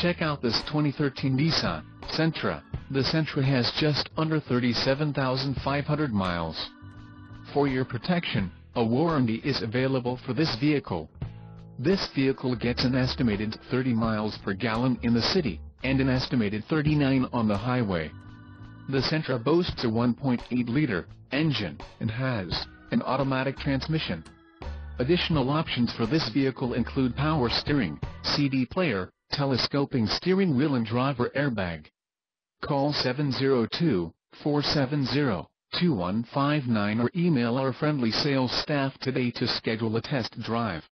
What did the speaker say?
Check out this 2013 Nissan Sentra. The Sentra has just under 37,500 miles. For your protection, a warranty is available for this vehicle. This vehicle gets an estimated 30 miles per gallon in the city, and an estimated 39 on the highway. The Sentra boasts a 1.8-liter engine, and has an automatic transmission. Additional options for this vehicle include power steering, CD player, telescoping steering wheel and driver airbag. Call 702-470-2159 or email our friendly sales staff today to schedule a test drive.